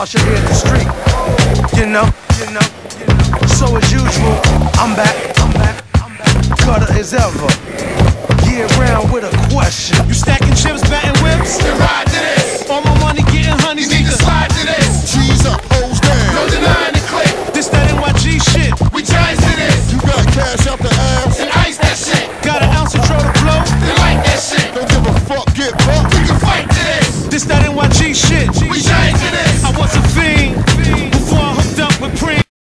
Marshall hit the street. You know. So as usual, I'm back. Cutter as ever. Year round with a question. You stacking chips, batting whips?